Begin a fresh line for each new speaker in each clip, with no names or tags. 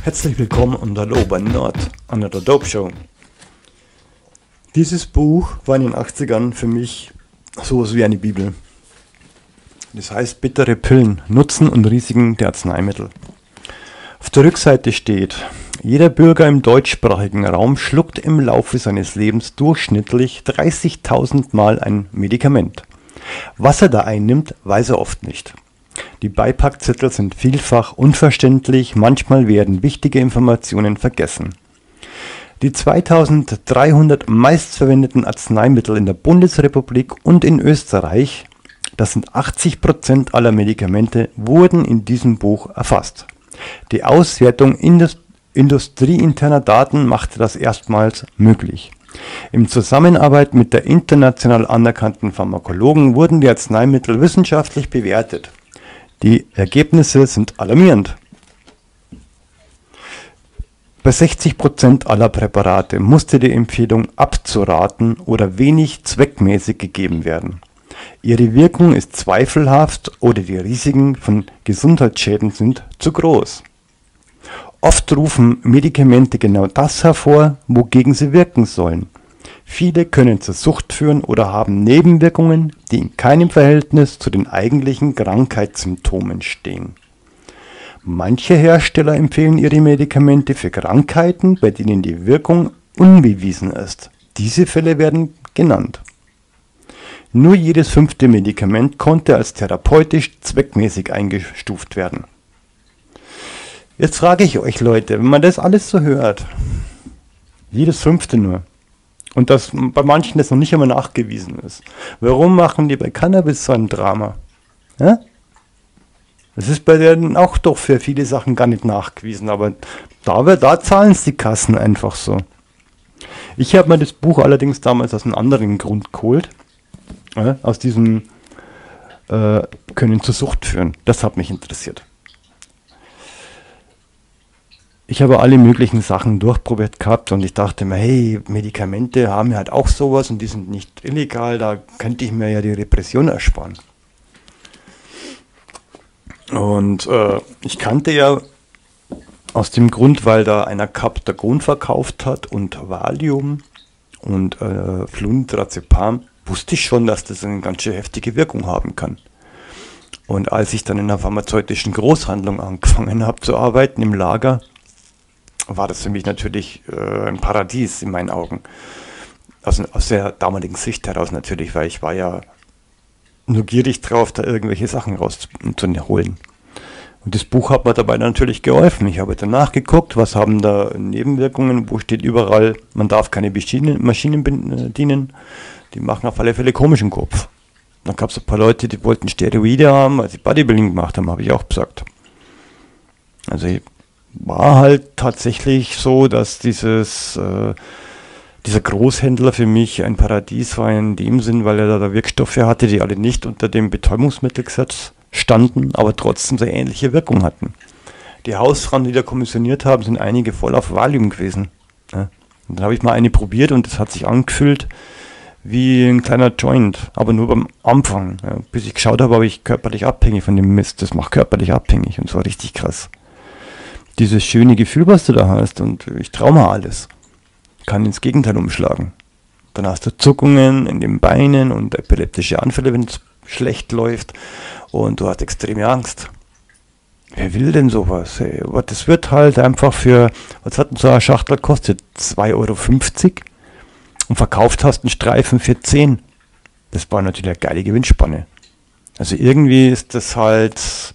Herzlich willkommen und hallo bei Nord an der Dope Show. Dieses Buch war in den 80ern für mich sowas wie eine Bibel. Das heißt Bittere Pillen, Nutzen und Risiken der Arzneimittel. Auf der Rückseite steht: Jeder Bürger im deutschsprachigen Raum schluckt im Laufe seines Lebens durchschnittlich 30.000 Mal ein Medikament. Was er da einnimmt, weiß er oft nicht. Die Beipackzettel sind vielfach unverständlich, manchmal werden wichtige Informationen vergessen. Die 2300 meistverwendeten Arzneimittel in der Bundesrepublik und in Österreich, das sind 80% aller Medikamente, wurden in diesem Buch erfasst. Die Auswertung industrieinterner Daten machte das erstmals möglich. In Zusammenarbeit mit der international anerkannten Pharmakologen wurden die Arzneimittel wissenschaftlich bewertet. Die Ergebnisse sind alarmierend. Bei 60% aller Präparate musste die Empfehlung abzuraten oder wenig zweckmäßig gegeben werden. Ihre Wirkung ist zweifelhaft oder die Risiken von Gesundheitsschäden sind zu groß. Oft rufen Medikamente genau das hervor, wogegen sie wirken sollen. Viele können zur Sucht führen oder haben Nebenwirkungen, die in keinem Verhältnis zu den eigentlichen Krankheitssymptomen stehen. Manche Hersteller empfehlen ihre Medikamente für Krankheiten, bei denen die Wirkung unbewiesen ist. Diese Fälle werden genannt. Nur jedes 5. Medikament konnte als therapeutisch zweckmäßig eingestuft werden. Jetzt frage ich euch Leute, wenn man das alles so hört, jedes 5. nur, und dass bei manchen das noch nicht einmal nachgewiesen ist, warum machen die bei Cannabis so ein Drama? Ja? Das ist bei denen auch doch für viele Sachen gar nicht nachgewiesen, aber da zahlen es die Kassen einfach so. Ich habe mir das Buch allerdings damals aus einem anderen Grund geholt, aus diesem können zur Sucht führen. Das hat mich interessiert. Ich habe alle möglichen Sachen durchprobiert gehabt und ich dachte mir, hey, Medikamente haben ja halt auch sowas und die sind nicht illegal, da könnte ich mir ja die Repression ersparen. Und ich kannte ja aus dem Grund, weil da einer Captagon verkauft hat und Valium und Flunitrazepam, wusste ich schon, dass das eine ganz schön heftige Wirkung haben kann. Und als ich dann in einer pharmazeutischen Großhandlung angefangen habe zu arbeiten, im Lager, war das für mich natürlich ein Paradies in meinen Augen. Aus der damaligen Sicht heraus natürlich, weil ich war ja nur gierig drauf, da irgendwelche Sachen rauszuholen. Und das Buch hat mir dabei natürlich geholfen. Ich habe dann nachgeguckt, was haben da Nebenwirkungen, wo steht überall, man darf keine Maschinen bedienen, die machen auf alle Fälle komischen Kopf. Dann gab es ein paar Leute, die wollten Steroide haben, als sie Bodybuilding gemacht haben, habe ich auch gesagt. Also war halt tatsächlich so, dass dieser Großhändler für mich ein Paradies war in dem Sinn, weil er da Wirkstoffe hatte, die alle nicht unter dem Betäubungsmittelgesetz standen, aber trotzdem sehr ähnliche Wirkung hatten. Die Hausfrauen, die da kommissioniert haben, sind einige voll auf Valium gewesen. Ja. Und dann habe ich mal eine probiert und das hat sich angefühlt wie ein kleiner Joint, aber nur beim Anfang. Ja. Bis ich geschaut habe, war ich körperlich abhängig von dem Mist. Das macht körperlich abhängig und das war richtig krass. Dieses schöne Gefühl, was du da hast, und ich traue mir alles, kann ins Gegenteil umschlagen. Dann hast du Zuckungen in den Beinen und epileptische Anfälle, wenn es schlecht läuft, und du hast extreme Angst. Wer will denn sowas? Hey? Aber das wird halt einfach für, was hat denn so eine Schachtel gekostet? 2,50 € und verkauft hast einen Streifen für 10. Das war natürlich eine geile Gewinnspanne. Also irgendwie ist das halt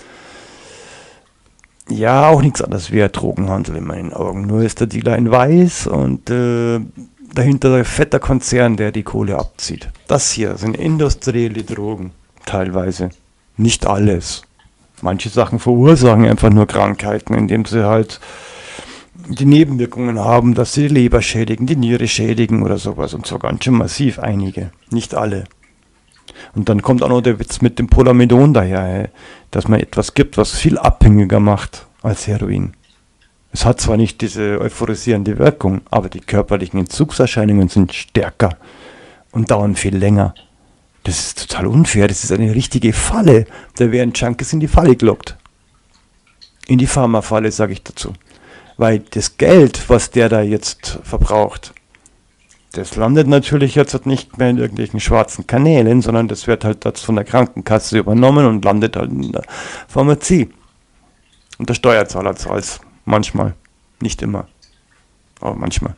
ja auch nichts anderes wie ein Drogenhandel in meinen Augen. Nur ist der Dealer in weiß und dahinter der fetter Konzern, der die Kohle abzieht. Das hier sind industrielle Drogen, teilweise. Nicht alles. Manche Sachen verursachen einfach nur Krankheiten, indem sie halt die Nebenwirkungen haben, dass sie die Leber schädigen, die Niere schädigen oder sowas. Und zwar ganz schön massiv, einige. Nicht alle. Und dann kommt auch noch der Witz mit dem Polamidon daher, dass man etwas gibt, was viel abhängiger macht als Heroin. Es hat zwar nicht diese euphorisierende Wirkung, aber die körperlichen Entzugserscheinungen sind stärker und dauern viel länger. Das ist total unfair, das ist eine richtige Falle. Da werden Junkies in die Falle gelockt. In die Pharmafalle, sage ich dazu. Weil das Geld, was der da jetzt verbraucht, das landet natürlich jetzt nicht mehr in irgendwelchen schwarzen Kanälen, sondern das wird halt jetzt von der Krankenkasse übernommen und landet halt in der Pharmazie. Und der Steuerzahler zahlt es manchmal, nicht immer, aber manchmal.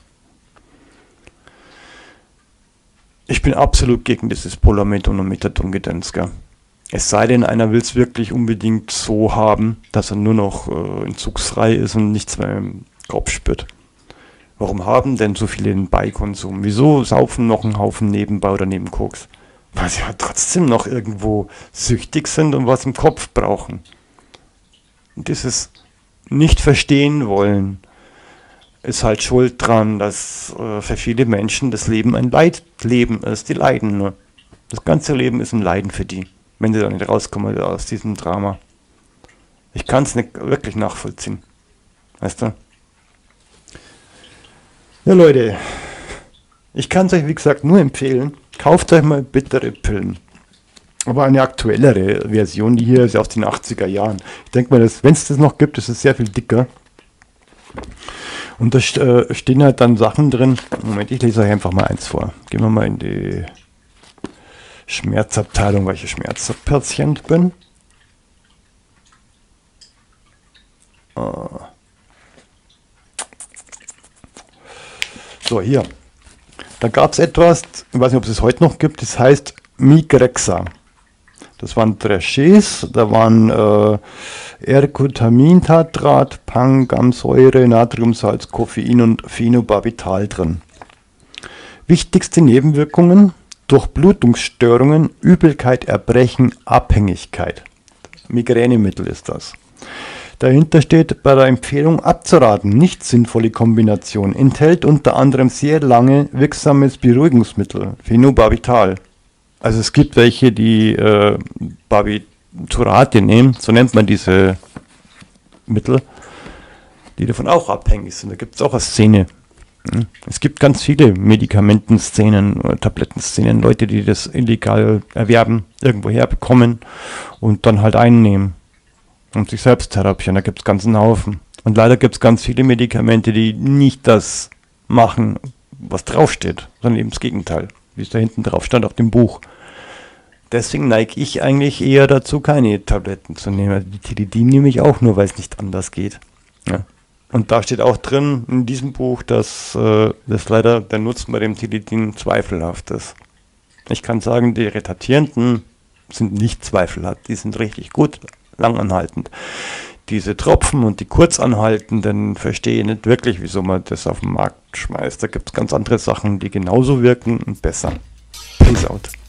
Ich bin absolut gegen dieses Polamethon und Methadon-Gedöns, gell. Es sei denn, einer will es wirklich unbedingt so haben, dass er nur noch entzugsfrei ist und nichts mehr im Kopf spürt. Warum haben denn so viele den Beikonsum? Wieso saufen noch einen Haufen nebenbei oder neben Koks? Weil sie halt trotzdem noch irgendwo süchtig sind und was im Kopf brauchen. Und dieses nicht verstehen wollen ist halt schuld dran, dass für viele Menschen das Leben ein Leidleben ist. Die leiden nur. Das ganze Leben ist ein Leiden für die, wenn sie da nicht rauskommen aus diesem Drama. Ich kann es nicht wirklich nachvollziehen. Weißt du? Ja, Leute, ich kann es euch wie gesagt nur empfehlen, kauft euch mal bittere Pillen. Aber eine aktuellere Version, die hier ist ja aus den 80er Jahren. Ich denke mal, wenn es das noch gibt, ist es sehr viel dicker. Und da stehen halt dann Sachen drin. Moment, ich lese euch einfach mal eins vor. Gehen wir mal in die Schmerzabteilung, weil ich Schmerzpatient bin. So, hier. Da gab es etwas, ich weiß nicht, ob es es heute noch gibt, das heißt Migrexa. Das waren Drachés, da waren Ergotamintartrat, Pangamsäure, Natriumsalz, Koffein und Phenobarbital drin. Wichtigste Nebenwirkungen: Durchblutungsstörungen, Übelkeit, Erbrechen, Abhängigkeit. Migränemittel ist das. Dahinter steht bei der Empfehlung abzuraten, nicht sinnvolle Kombination. Enthält unter anderem sehr lange wirksames Beruhigungsmittel, Phenobarbital. Also es gibt welche, die Barbiturate nehmen, so nennt man diese Mittel, die davon auch abhängig sind. Da gibt es auch eine Szene. Es gibt ganz viele Medikamentenszenen, Tablettenszenen, Leute, die das illegal erwerben, irgendwo herbekommen und dann halt einnehmen und sich selbst therapieren. Da gibt es ganzen Haufen. Und leider gibt es ganz viele Medikamente, die nicht das machen, was draufsteht, sondern eben das Gegenteil, wie es da hinten drauf stand auf dem Buch. Deswegen neige ich eigentlich eher dazu, keine Tabletten zu nehmen. Also die Tilidin nehme ich auch nur, weil es nicht anders geht. Ja. Und da steht auch drin in diesem Buch, dass das leider der Nutzen bei dem Tilidin zweifelhaft ist. Ich kann sagen, die retardierenden sind nicht zweifelhaft, die sind richtig gut, langanhaltend. Diese Tropfen und die kurzanhaltenden verstehe ich nicht wirklich, wieso man das auf den Markt schmeißt. Da gibt es ganz andere Sachen, die genauso wirken und besser. Peace out.